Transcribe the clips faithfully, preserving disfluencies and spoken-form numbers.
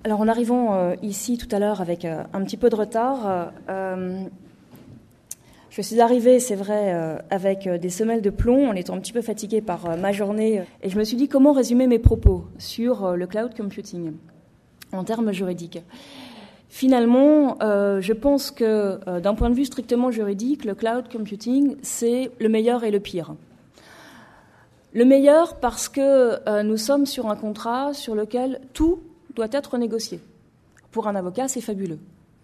Alors en arrivant euh, ici tout à l'heure avec euh, un petit peu de retard, euh, je suis arrivée, c'est vrai, euh, avec euh, des semelles de plomb, en étant un petit peu fatiguée par euh, ma journée, et je me suis dit comment résumer mes propos sur euh, le cloud computing en termes juridiques. Finalement, euh, je pense que euh, d'un point de vue strictement juridique, le cloud computing, c'est le meilleur et le pire. Le meilleur parce que euh, nous sommes sur un contrat sur lequel tout doit être négocié. Pour un avocat, c'est fabuleux.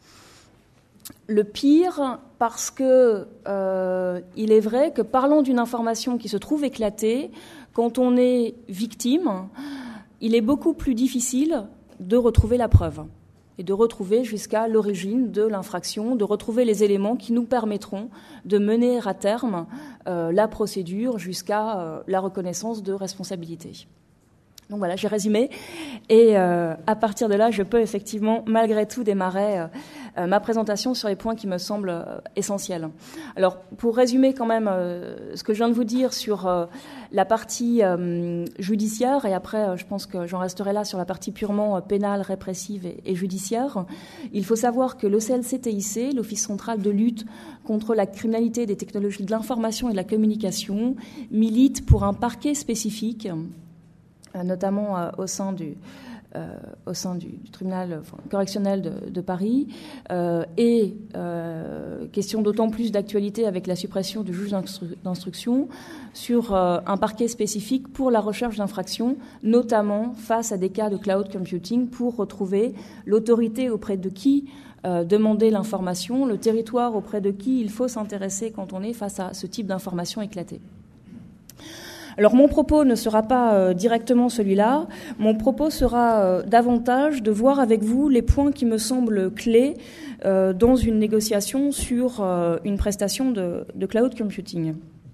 Le pire, parce que euh, il est vrai que parlant d'une information qui se trouve éclatée, quand on est victime, il est beaucoup plus difficile de retrouver la preuve et de retrouver jusqu'à l'origine de l'infraction, de retrouver les éléments qui nous permettront de mener à terme euh, la procédure jusqu'à euh, la reconnaissance de responsabilité. Donc voilà, j'ai résumé. Et euh, à partir de là, je peux effectivement, malgré tout, démarrer euh, ma présentation sur les points qui me semblent euh, essentiels. Alors, pour résumer quand même euh, ce que je viens de vous dire sur euh, la partie euh, judiciaire, et après, euh, je pense que j'en resterai là sur la partie purement euh, pénale, répressive et, et judiciaire, il faut savoir que l'O C L C T I C, l'Office central de lutte contre la criminalité des technologies de l'information et de la communication, milite pour un parquet spécifique, notamment euh, au sein du, euh, au sein du, du tribunal enfin, correctionnel de, de Paris, euh, et euh, question d'autant plus d'actualité avec la suppression du juge d'instru- d'instruction sur euh, un parquet spécifique pour la recherche d'infractions, notamment face à des cas de cloud computing, pour retrouver l'autorité auprès de qui euh, demander l'information, le territoire auprès de qui il faut s'intéresser quand on est face à ce type d'information éclatée. Alors mon propos ne sera pas euh, directement celui-là, mon propos sera euh, davantage de voir avec vous les points qui me semblent clés euh, dans une négociation sur euh, une prestation de, de cloud computing.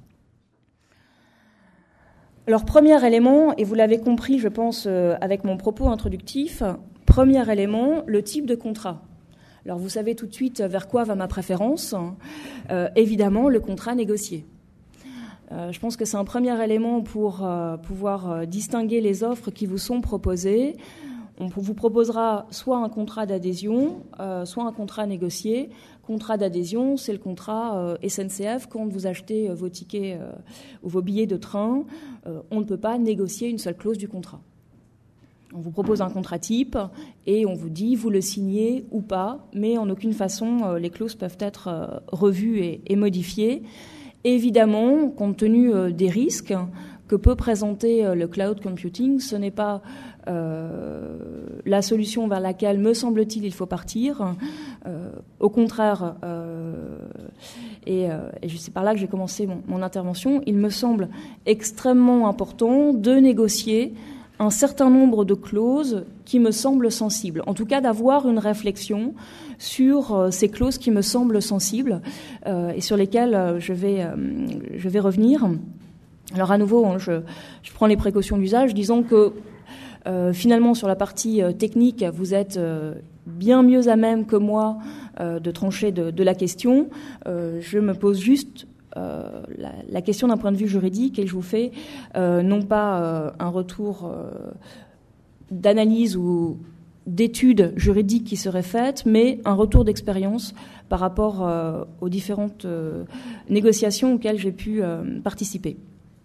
Alors premier élément, et vous l'avez compris je pense euh, avec mon propos introductif, premier élément, le type de contrat. Alors vous savez tout de suite vers quoi va ma préférence, euh, évidemment le contrat négocié. Euh, je pense que c'est un premier élément pour euh, pouvoir euh, distinguer les offres qui vous sont proposées. On vous proposera soit un contrat d'adhésion, euh, soit un contrat négocié. Contrat d'adhésion, c'est le contrat euh, S N C F. Quand vous achetez euh, vos tickets euh, ou vos billets de train, euh, on ne peut pas négocier une seule clause du contrat. On vous propose un contrat type et on vous dit vous le signez ou pas, mais en aucune façon euh, les clauses peuvent être euh, revues et, et modifiées. Évidemment, compte tenu euh, des risques que peut présenter euh, le cloud computing, ce n'est pas euh, la solution vers laquelle, me semble-t-il, il faut partir. Euh, au contraire, euh, et, euh, et c'est par là que j'ai commencé mon, mon intervention, il me semble extrêmement important de négocier un certain nombre de clauses qui me semblent sensibles. En tout cas, d'avoir une réflexion sur euh, ces clauses qui me semblent sensibles euh, et sur lesquelles euh, je vais, euh, je vais revenir. Alors à nouveau, hein, je, je prends les précautions d'usage, disons que euh, finalement sur la partie euh, technique, vous êtes euh, bien mieux à même que moi euh, de trancher de, de la question. Euh, je me pose juste Euh, la, la question d'un point de vue juridique et je vous fais euh, non pas euh, un retour euh, d'analyse ou d'études juridiques qui seraient faites, mais un retour d'expérience par rapport euh, aux différentes euh, négociations auxquelles j'ai pu euh, participer.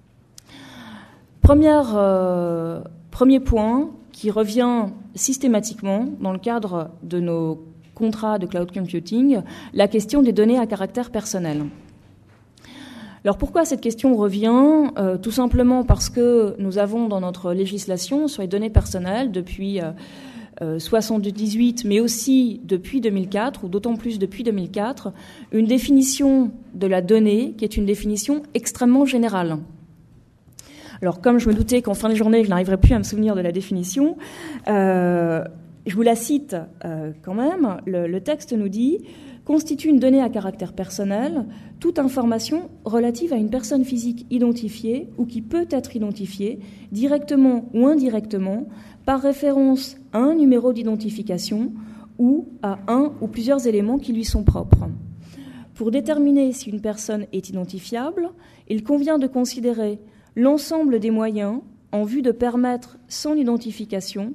Première, euh, premier point qui revient systématiquement dans le cadre de nos contrats de cloud computing, la question des données à caractère personnel. Alors pourquoi cette question revient ? euh, Tout simplement parce que nous avons dans notre législation sur les données personnelles depuis euh, euh, soixante-dix-huit, mais aussi depuis deux mille quatre, ou d'autant plus depuis deux mille quatre, une définition de la donnée qui est une définition extrêmement générale. Alors comme je me doutais qu'en fin de journée je n'arriverais plus à me souvenir de la définition, euh, je vous la cite euh, quand même. Le, le texte nous dit « Constitue une donnée à caractère personnel toute information relative à une personne physique identifiée ou qui peut être identifiée directement ou indirectement par référence à un numéro d'identification ou à un ou plusieurs éléments qui lui sont propres. Pour déterminer si une personne est identifiable, il convient de considérer l'ensemble des moyens en vue de permettre son identification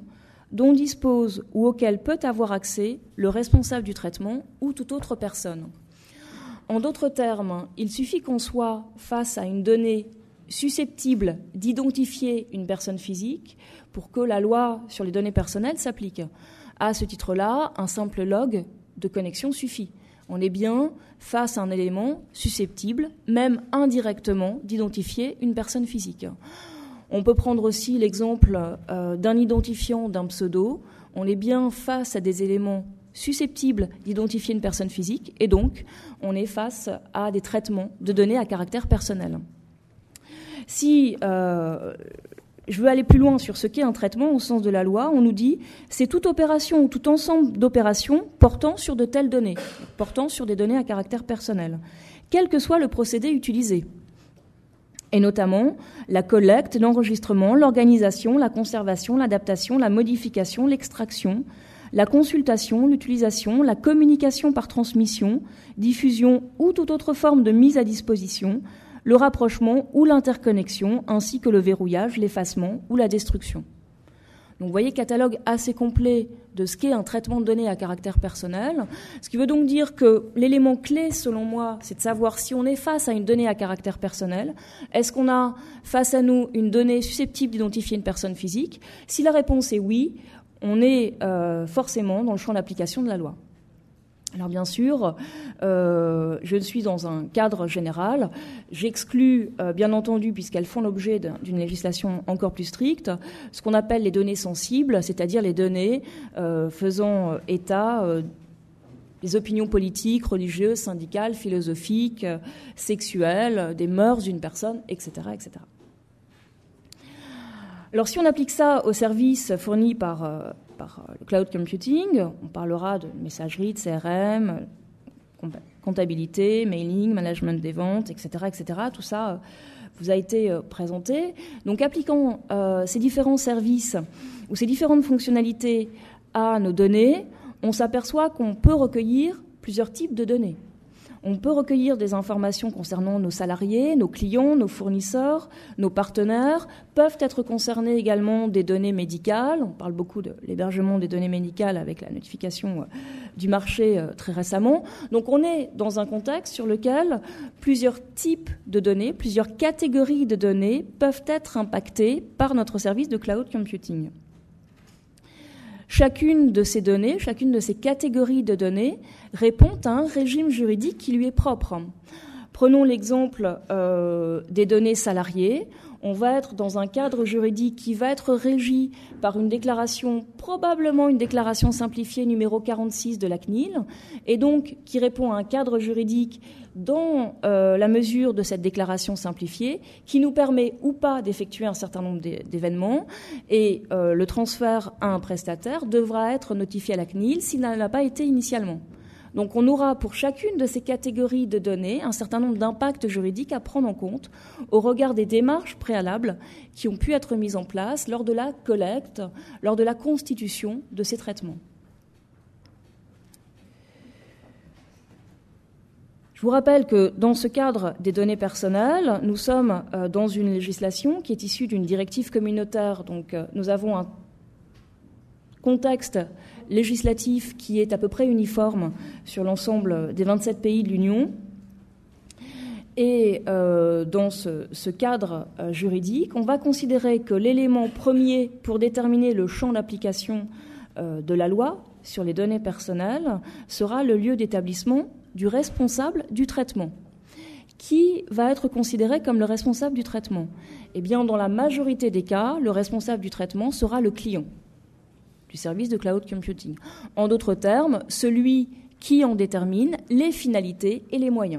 dont dispose ou auquel peut avoir accès le responsable du traitement ou toute autre personne. En d'autres termes, il suffit qu'on soit face à une donnée susceptible d'identifier une personne physique pour que la loi sur les données personnelles s'applique. À ce titre-là, un simple log de connexion suffit. On est bien face à un élément susceptible, même indirectement, d'identifier une personne physique. On peut prendre aussi l'exemple euh, d'un identifiant d'un pseudo. On est bien face à des éléments susceptibles d'identifier une personne physique et donc on est face à des traitements de données à caractère personnel. Si euh, je veux aller plus loin sur ce qu'est un traitement au sens de la loi, on nous dit c'est toute opération ou tout ensemble d'opérations portant sur de telles données, portant sur des données à caractère personnel, quel que soit le procédé utilisé. Et notamment la collecte, l'enregistrement, l'organisation, la conservation, l'adaptation, la modification, l'extraction, la consultation, l'utilisation, la communication par transmission, diffusion ou toute autre forme de mise à disposition, le rapprochement ou l'interconnexion, ainsi que le verrouillage, l'effacement ou la destruction. Donc vous voyez, catalogue assez complet de ce qu'est un traitement de données à caractère personnel, ce qui veut donc dire que l'élément clé, selon moi, c'est de savoir si on est face à une donnée à caractère personnel. Est-ce qu'on a face à nous une donnée susceptible d'identifier une personne physique ? Si la réponse est oui, on est euh, forcément dans le champ d'application de la loi. Alors bien sûr, euh, je suis dans un cadre général. J'exclus, euh, bien entendu, puisqu'elles font l'objet d'une législation encore plus stricte, ce qu'on appelle les données sensibles, c'est-à-dire les données euh, faisant état euh, des opinions politiques, religieuses, syndicales, philosophiques, euh, sexuelles, des mœurs d'une personne, et cetera, et cetera. Alors si on applique ça aux services fournis par, euh, par le cloud computing, on parlera de messagerie, de C R M, comptabilité, mailing, management des ventes, et cetera, et cetera. Tout ça euh, vous a été euh, présenté. Donc appliquant euh, ces différents services ou ces différentes fonctionnalités à nos données, on s'aperçoit qu'on peut recueillir plusieurs types de données. On peut recueillir des informations concernant nos salariés, nos clients, nos fournisseurs, nos partenaires. Peuvent être concernées également des données médicales. On parle beaucoup de l'hébergement des données médicales avec la notification du marché très récemment. Donc on est dans un contexte sur lequel plusieurs types de données, plusieurs catégories de données peuvent être impactées par notre service de cloud computing. Chacune de ces données, chacune de ces catégories de données répond à un régime juridique qui lui est propre. Prenons l'exemple euh, des données salariées. On va être dans un cadre juridique qui va être régi par une déclaration, probablement une déclaration simplifiée numéro quarante-six de la C N I L, et donc qui répond à un cadre juridique dans euh, la mesure de cette déclaration simplifiée, qui nous permet ou pas d'effectuer un certain nombre d'événements, et euh, le transfert à un prestataire devra être notifié à la C N I L s'il n'a pas été initialement. Donc on aura pour chacune de ces catégories de données un certain nombre d'impacts juridiques à prendre en compte au regard des démarches préalables qui ont pu être mises en place lors de la collecte, lors de la constitution de ces traitements. Je vous rappelle que dans ce cadre des données personnelles, nous sommes dans une législation qui est issue d'une directive communautaire. Donc nous avons un contexte législatif qui est à peu près uniforme sur l'ensemble des vingt-sept pays de l'Union. Et euh, dans ce, ce cadre euh, juridique, on va considérer que l'élément premier pour déterminer le champ d'application euh, de la loi sur les données personnelles sera le lieu d'établissement du responsable du traitement. Qui va être considéré comme le responsable du traitement ? Eh bien, dans la majorité des cas, le responsable du traitement sera le client du service de cloud computing. En d'autres termes, celui qui en détermine les finalités et les moyens.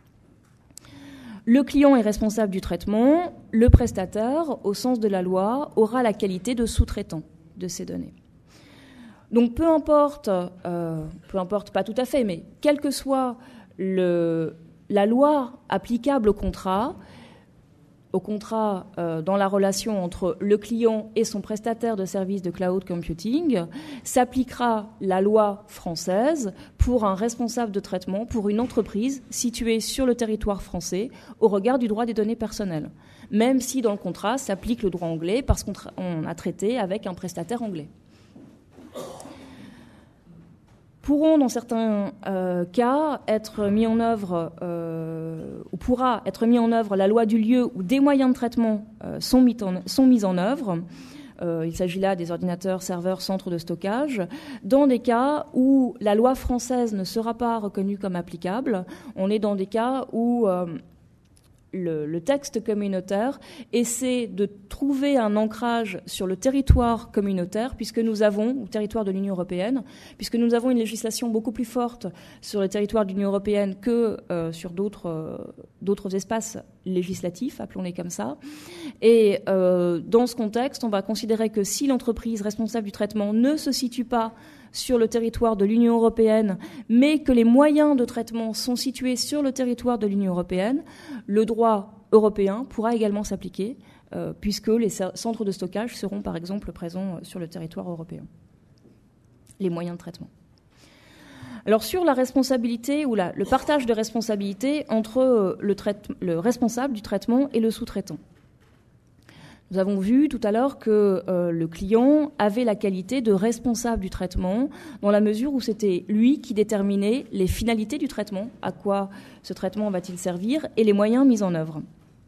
Le client est responsable du traitement, le prestataire, au sens de la loi, aura la qualité de sous-traitant de ces données. Donc peu importe, euh, peu importe pas tout à fait, mais quelle que soit le, la loi applicable au contrat, au contrat euh, dans la relation entre le client et son prestataire de services de cloud computing, s'appliquera la loi française pour un responsable de traitement pour une entreprise située sur le territoire français au regard du droit des données personnelles, même si dans le contrat s'applique le droit anglais parce qu'on tra- on a traité avec un prestataire anglais. pourront, dans certains euh, cas, être mis en œuvre, euh, ou pourra être mis en œuvre la loi du lieu où des moyens de traitement euh, sont, mis en, sont mis en œuvre. Euh, il s'agit là des ordinateurs, serveurs, centres de stockage. Dans des cas où la loi française ne sera pas reconnue comme applicable, on est dans des cas où euh, Le, le texte communautaire essaie de trouver un ancrage sur le territoire communautaire, puisque nous avons, ou territoire de l'Union européenne, puisque nous avons une législation beaucoup plus forte sur le territoire de l'Union européenne que euh, sur d'autres, euh, d'autres espaces législatifs, appelons-les comme ça. Et euh, dans ce contexte, on va considérer que si l'entreprise responsable du traitement ne se situe pas sur le territoire de l'Union européenne, mais que les moyens de traitement sont situés sur le territoire de l'Union européenne, le droit européen pourra également s'appliquer, euh, puisque les centres de stockage seront par exemple présents sur le territoire européen. Les moyens de traitement. Alors sur la responsabilité ou la, le partage de responsabilité entre le, traite, le responsable du traitement et le sous-traitant. Nous avons vu tout à l'heure que euh, le client avait la qualité de responsable du traitement dans la mesure où c'était lui qui déterminait les finalités du traitement, à quoi ce traitement va-t-il servir, et les moyens mis en œuvre.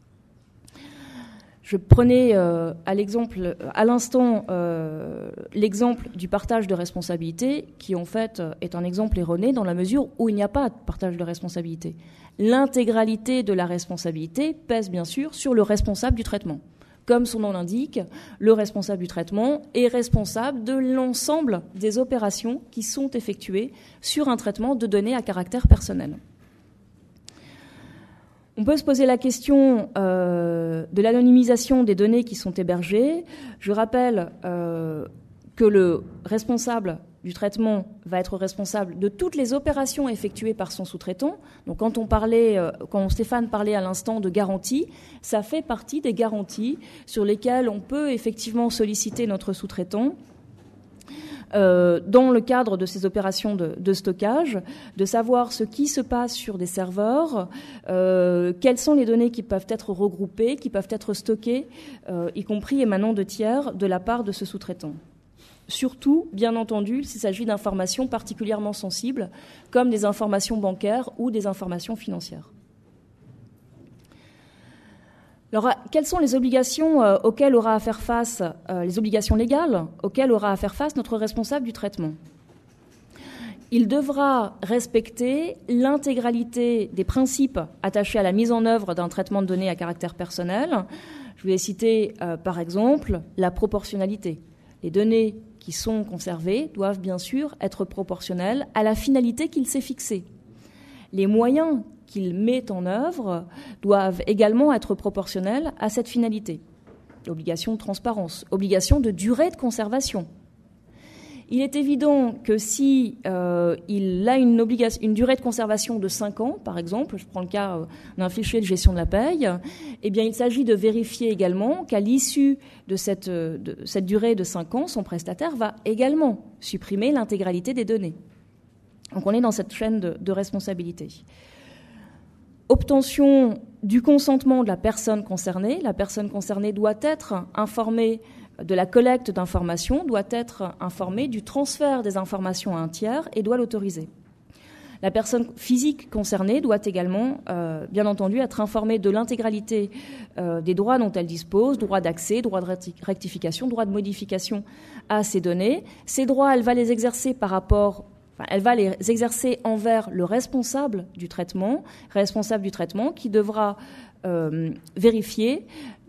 Je prenais euh, à l'exemple, à l'instant euh, l'exemple du partage de responsabilité, qui en fait est un exemple erroné dans la mesure où il n'y a pas de partage de responsabilité. L'intégralité de la responsabilité pèse bien sûr sur le responsable du traitement. Comme son nom l'indique, le responsable du traitement est responsable de l'ensemble des opérations qui sont effectuées sur un traitement de données à caractère personnel. On peut se poser la question euh, de l'anonymisation des données qui sont hébergées. Je rappelle euh, que le responsable du traitement va être responsable de toutes les opérations effectuées par son sous-traitant. Donc quand on parlait, quand Stéphane parlait à l'instant de garanties, ça fait partie des garanties sur lesquelles on peut effectivement solliciter notre sous-traitant euh, dans le cadre de ces opérations de, de stockage, de savoir ce qui se passe sur des serveurs, euh, quelles sont les données qui peuvent être regroupées, qui peuvent être stockées, euh, y compris émanant de tiers, de la part de ce sous-traitant. Surtout, bien entendu, s'il s'agit d'informations particulièrement sensibles, comme des informations bancaires ou des informations financières. Alors, quelles sont les obligations euh, auxquelles aura à faire face, euh, les obligations légales auxquelles aura à faire face notre responsable du traitement ? Il devra respecter l'intégralité des principes attachés à la mise en œuvre d'un traitement de données à caractère personnel. Je vais citer, euh, par exemple, la proportionnalité. Les données qui sont conservées doivent bien sûr être proportionnelles à la finalité qu'il s'est fixée. Les moyens qu'il met en œuvre doivent également être proportionnels à cette finalité. Obligation de transparence, obligation de durée de conservation. Il est évident que si euh, il a une, obligation, une durée de conservation de cinq ans, par exemple, je prends le cas euh, d'un fichier de gestion de la paye, eh bien, il s'agit de vérifier également qu'à l'issue de cette, de cette durée de cinq ans, son prestataire va également supprimer l'intégralité des données. Donc on est dans cette chaîne de, de responsabilité. Obtention du consentement de la personne concernée. La personne concernée doit être informée de la collecte d'informations, doit être informée du transfert des informations à un tiers et doit l'autoriser. La personne physique concernée doit également, euh, bien entendu, être informée de l'intégralité euh, des droits dont elle dispose, droit d'accès, droit de rectification, droit de modification à ces données. Ces droits, elle va les exercer par rapport, enfin, elle va les exercer envers le responsable du traitement, responsable du traitement qui devra euh, vérifier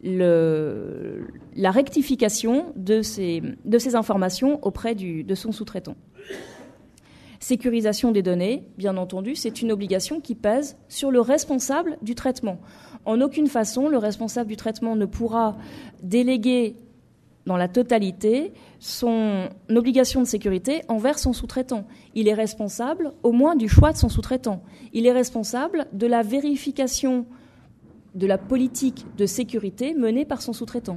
Le, la rectification de ces, de ces informations auprès du, de son sous-traitant. Sécurisation des données, bien entendu, c'est une obligation qui pèse sur le responsable du traitement. En aucune façon, le responsable du traitement ne pourra déléguer dans la totalité son obligation de sécurité envers son sous-traitant. Il est responsable au moins du choix de son sous-traitant. Il est responsable de la vérification de la politique de sécurité menée par son sous-traitant.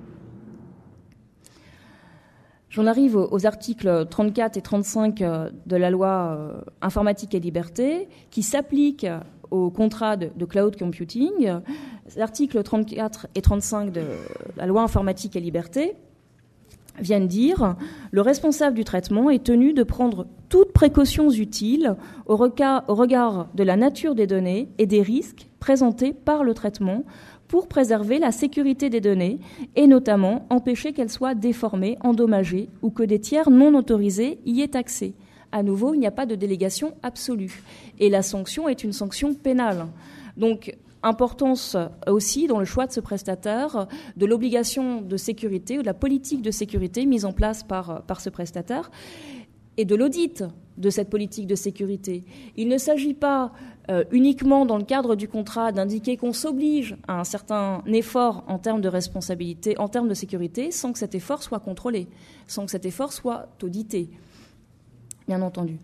J'en arrive aux articles trente-quatre et trente-cinq de la loi Informatique et Liberté qui s'appliquent au contrat de, de cloud computing. L'article trente-quatre et trente-cinq de la loi Informatique et Liberté viennent dire « Le responsable du traitement est tenu de prendre toutes précautions utiles au regard, au regard de la nature des données et des risques présentés par le traitement pour préserver la sécurité des données et notamment empêcher qu'elles soient déformées, endommagées ou que des tiers non autorisés y aient accès. » À nouveau, il n'y a pas de délégation absolue. Et la sanction est une sanction pénale. Donc, importance aussi dans le choix de ce prestataire de l'obligation de sécurité ou de la politique de sécurité mise en place par, par ce prestataire et de l'audit de cette politique de sécurité. Il ne s'agit pas euh, uniquement dans le cadre du contrat d'indiquer qu'on s'oblige à un certain effort en termes de responsabilité, en termes de sécurité, sans que cet effort soit contrôlé, sans que cet effort soit audité, bien entendu.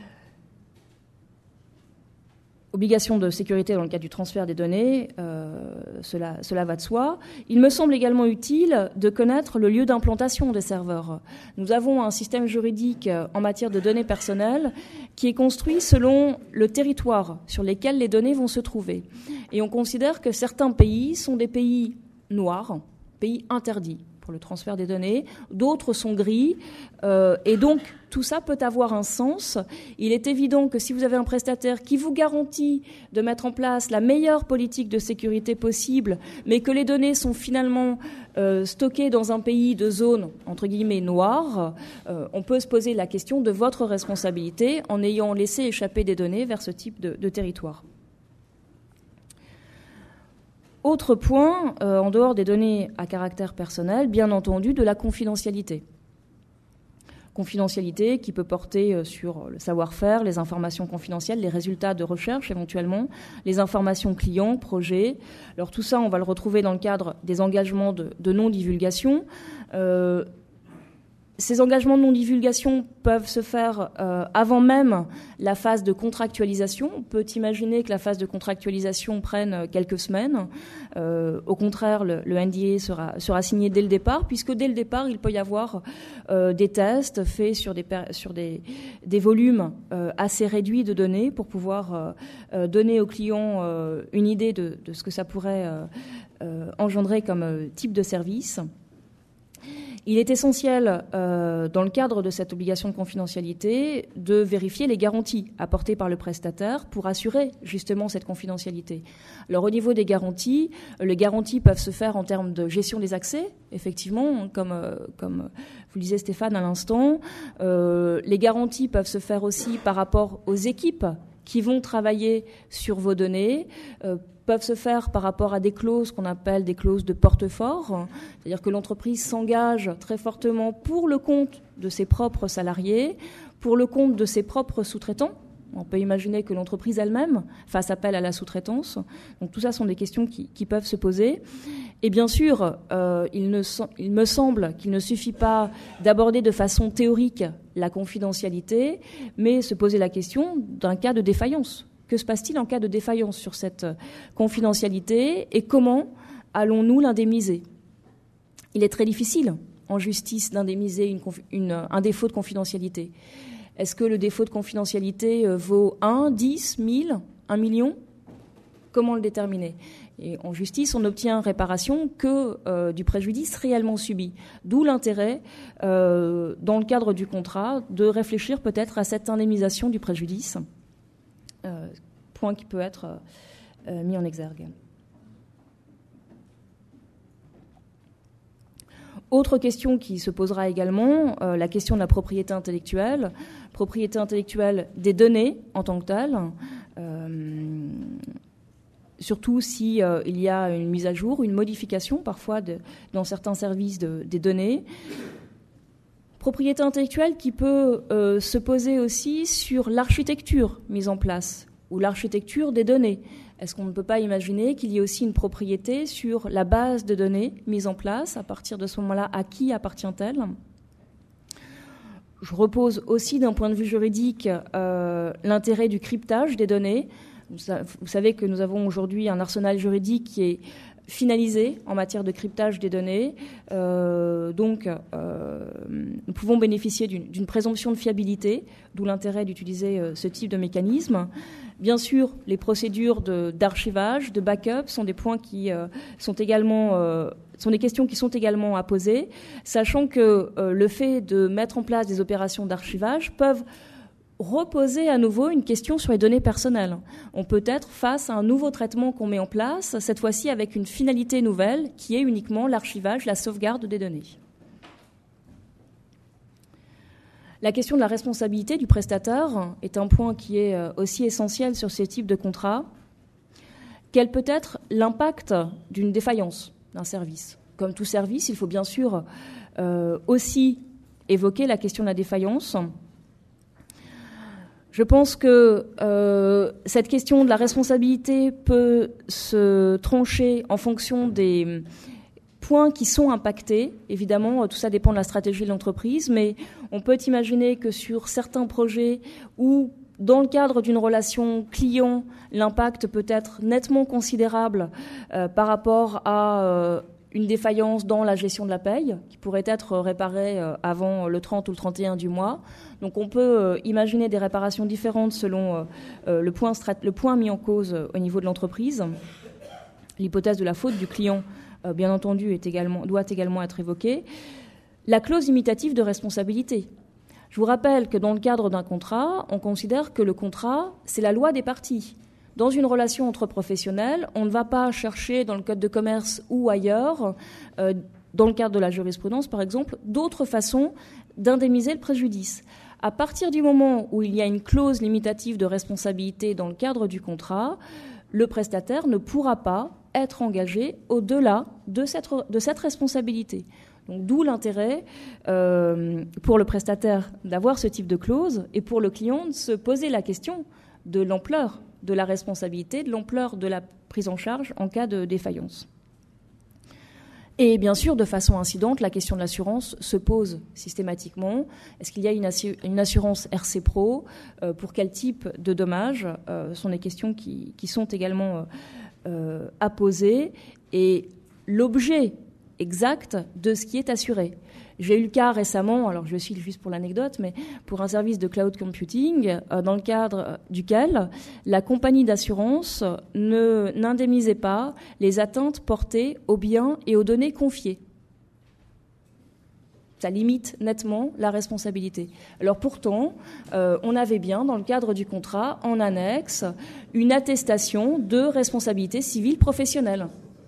Obligation de sécurité dans le cadre du transfert des données, euh, cela, cela va de soi. Il me semble également utile de connaître le lieu d'implantation des serveurs. Nous avons un système juridique en matière de données personnelles qui est construit selon le territoire sur lesquels les données vont se trouver. Et on considère que certains pays sont des pays noirs, pays interdits pour le transfert des données, d'autres sont gris, euh, et donc tout ça peut avoir un sens. Il est évident que si vous avez un prestataire qui vous garantit de mettre en place la meilleure politique de sécurité possible, mais que les données sont finalement euh, stockées dans un pays de zone, entre guillemets, noire, euh, on peut se poser la question de votre responsabilité en ayant laissé échapper des données vers ce type de, de territoire. Autre point, euh, en dehors des données à caractère personnel, bien entendu, de la confidentialité. Confidentialité qui peut porter sur le savoir-faire, les informations confidentielles, les résultats de recherche éventuellement, les informations clients, projets. Alors tout ça, on va le retrouver dans le cadre des engagements de, de non-divulgation. Euh, Ces engagements de non-divulgation peuvent se faire euh, avant même la phase de contractualisation. On peut imaginer que la phase de contractualisation prenne quelques semaines. Euh, au contraire, le, le N D A sera, sera signé dès le départ, puisque dès le départ, il peut y avoir euh, des tests faits sur des, sur des, des volumes euh, assez réduits de données pour pouvoir euh, euh, donner aux clients euh, une idée de, de ce que ça pourrait euh, euh, engendrer comme euh, type de service. Il est essentiel, euh, dans le cadre de cette obligation de confidentialité, de vérifier les garanties apportées par le prestataire pour assurer justement cette confidentialité. Alors au niveau des garanties, les garanties peuvent se faire en termes de gestion des accès, effectivement, comme, euh, comme vous le disiez Stéphane à l'instant. Euh, les garanties peuvent se faire aussi par rapport aux équipes qui vont travailler sur vos données, euh, peuvent se faire par rapport à des clauses qu'on appelle des clauses de porte-fort, c'est-à-dire que l'entreprise s'engage très fortement pour le compte de ses propres salariés, pour le compte de ses propres sous-traitants. On peut imaginer que l'entreprise elle-même fasse appel à la sous-traitance. Donc tout ça sont des questions qui, qui peuvent se poser. Et bien sûr, euh, il, ne, il me semble qu'il ne suffit pas d'aborder de façon théorique la confidentialité, mais se poser la question d'un cas de défaillance. Que se passe-t-il en cas de défaillance sur cette confidentialité et comment allons-nous l'indemniser ? Il est très difficile en justice d'indemniser une, une, un défaut de confidentialité. Est-ce que le défaut de confidentialité vaut un, dix, mille, un million ? Comment le déterminer ? Et en justice, on n'obtient réparation que euh, du préjudice réellement subi. D'où l'intérêt, euh, dans le cadre du contrat, de réfléchir peut-être à cette indemnisation du préjudice. Euh, point qui peut être euh, mis en exergue. Autre question qui se posera également, euh, la question de la propriété intellectuelle. Propriété intellectuelle des données en tant que telles, euh, surtout si euh, il y a une mise à jour, une modification parfois de, dans certains services de, des données. Propriété intellectuelle qui peut euh, se poser aussi sur l'architecture mise en place ou l'architecture des données. Est-ce qu'on ne peut pas imaginer qu'il y ait aussi une propriété sur la base de données mise en place ? À partir de ce moment-là, à qui appartient-elle ? Je repose aussi d'un point de vue juridique euh, l'intérêt du cryptage des données. Vous savez que nous avons aujourd'hui un arsenal juridique qui est finalisé en matière de cryptage des données. Euh, donc, euh, nous pouvons bénéficier d'une, d'une présomption de fiabilité, d'où l'intérêt d'utiliser euh, ce type de mécanisme. Bien sûr, les procédures de, d'archivage, de backup sont des points qui euh, sont également euh, Ce sont des questions qui sont également à poser, sachant que euh, le fait de mettre en place des opérations d'archivage peuvent reposer à nouveau une question sur les données personnelles. On peut être face à un nouveau traitement qu'on met en place, cette fois-ci avec une finalité nouvelle, qui est uniquement l'archivage, la sauvegarde des données. La question de la responsabilité du prestataire est un point qui est aussi essentiel sur ces types de contrats. Quel peut être l'impact d'une défaillance d'un service ? Comme tout service, il faut bien sûr euh, aussi évoquer la question de la défaillance. Je pense que euh, cette question de la responsabilité peut se trancher en fonction des points qui sont impactés. Évidemment, tout ça dépend de la stratégie de l'entreprise, mais on peut imaginer que sur certains projets où, dans le cadre d'une relation client, l'impact peut être nettement considérable euh, par rapport à euh, une défaillance dans la gestion de la paye, qui pourrait être réparée euh, avant le trente ou le trente et un du mois. Donc on peut euh, imaginer des réparations différentes selon euh, le, point strat- le point mis en cause euh, au niveau de l'entreprise. L'hypothèse de la faute du client, euh, bien entendu, est également, doit également être évoquée. La clause limitative de responsabilité. Je vous rappelle que dans le cadre d'un contrat, on considère que le contrat, c'est la loi des parties. Dans une relation entre professionnels, on ne va pas chercher dans le code de commerce ou ailleurs, euh, dans le cadre de la jurisprudence par exemple, d'autres façons d'indemniser le préjudice. À partir du moment où il y a une clause limitative de responsabilité dans le cadre du contrat, le prestataire ne pourra pas être engagé au-delà de cette, de cette responsabilité. Donc, d'où l'intérêt euh, pour le prestataire d'avoir ce type de clause et pour le client de se poser la question de l'ampleur de la responsabilité, de l'ampleur de la prise en charge en cas de défaillance. Et bien sûr, de façon incidente, la question de l'assurance se pose systématiquement. Est-ce qu'il y a une, assu- une assurance R C Pro ? euh, Pour quel type de dommages ? euh, Ce sont des questions qui, qui sont également euh, à poser. Et l'objet exact de ce qui est assuré. J'ai eu le cas récemment, alors je le cite juste pour l'anecdote, mais pour un service de cloud computing, euh, dans le cadre duquel la compagnie d'assurance ne, n'indemnisait pas les atteintes portées aux biens et aux données confiées. Ça limite nettement la responsabilité. Alors pourtant, euh, on avait bien, dans le cadre du contrat, en annexe, une attestation de responsabilité civile professionnelle.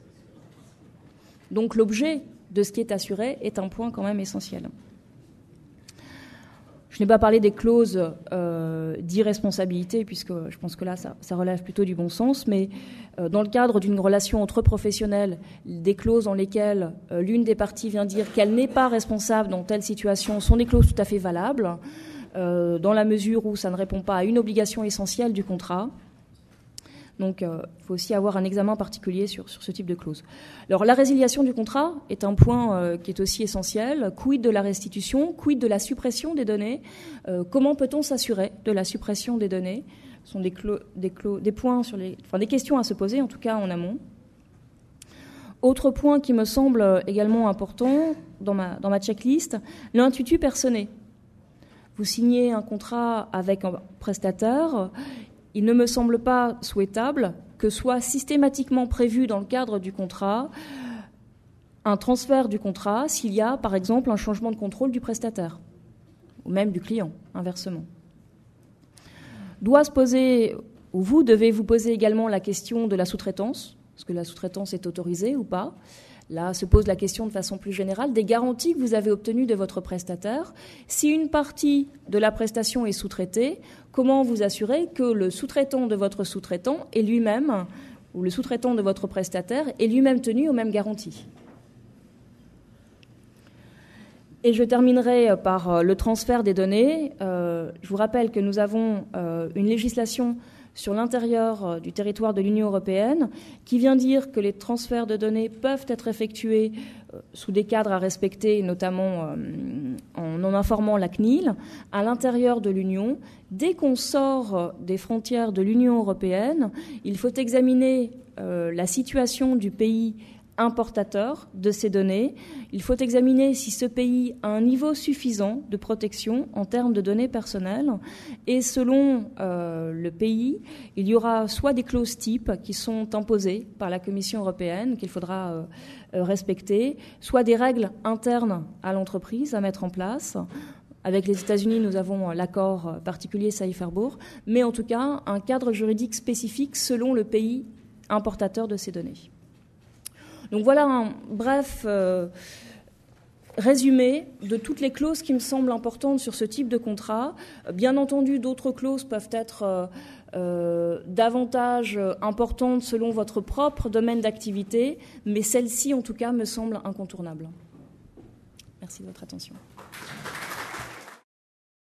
Donc l'objet de ce qui est assuré est un point quand même essentiel. Je n'ai pas parlé des clauses euh, d'irresponsabilité, puisque je pense que là, ça, ça relève plutôt du bon sens, mais euh, dans le cadre d'une relation entre professionnels, des clauses dans lesquelles euh, l'une des parties vient dire qu'elle n'est pas responsable dans telle situation sont des clauses tout à fait valables, euh, dans la mesure où ça ne répond pas à une obligation essentielle du contrat. Donc, il euh, faut aussi avoir un examen particulier sur, sur ce type de clause. Alors, la résiliation du contrat est un point euh, qui est aussi essentiel. Quid de la restitution ? Quid de la suppression des données ? euh, Comment peut-on s'assurer de la suppression des données ? Ce sont des, clo- des, clo- des points sur les, enfin, des questions à se poser, en tout cas en amont. Autre point qui me semble également important dans ma, dans ma checklist, l'intuitu personné. Vous signez un contrat avec un prestataire. Il ne me semble pas souhaitable que soit systématiquement prévu dans le cadre du contrat un transfert du contrat s'il y a, par exemple, un changement de contrôle du prestataire ou même du client, inversement. Doit se poser, ou vous devez vous poser également la question de la sous-traitance, est-ce que la sous-traitance est autorisée ou pas ? Là se pose la question de façon plus générale des garanties que vous avez obtenues de votre prestataire. Si une partie de la prestation est sous-traitée, comment vous assurez que le sous-traitant de votre sous-traitant est lui-même, ou le sous-traitant de votre prestataire est lui-même tenu aux mêmes garanties ? Et je terminerai par le transfert des données. Euh, je vous rappelle que nous avons euh, une législation sur l'intérieur du territoire de l'Union européenne, qui vient dire que les transferts de données peuvent être effectués sous des cadres à respecter, notamment en en informant la C N I L, à l'intérieur de l'Union. Dès qu'on sort des frontières de l'Union européenne, il faut examiner la situation du pays importateur de ces données. Il faut examiner si ce pays a un niveau suffisant de protection en termes de données personnelles. Et selon euh, le pays, il y aura soit des clauses types qui sont imposées par la Commission européenne, qu'il faudra euh, respecter, soit des règles internes à l'entreprise à mettre en place. Avec les États-Unis, nous avons l'accord particulier Safe Harbor, mais en tout cas, un cadre juridique spécifique selon le pays importateur de ces données. Donc voilà un bref euh, résumé de toutes les clauses qui me semblent importantes sur ce type de contrat. Bien entendu, d'autres clauses peuvent être euh, euh, davantage importantes selon votre propre domaine d'activité, mais celle-ci, en tout cas, me semble incontournable. Merci de votre attention.